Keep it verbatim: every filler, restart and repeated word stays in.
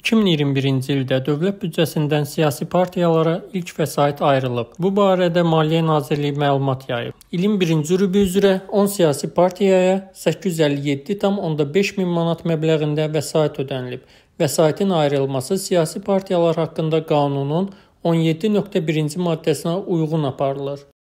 iki min iyirmi birinci ildə dövlət büdcəsindən siyasi partiyalara ilk vəsait ayrılıb. Bu barədə Maliyyə Nazirliyi məlumat yayıb. İlin birinci rübü üzrə on siyasi partiyaya səkkiz yüz əlli yeddi tam onda beş min manat məbləğində vəsait ödənilib. Vəsaitin ayrılması siyasi partiyalar haqqında qanunun on yeddi nöqtə birinci maddəsinə uyğun aparılır.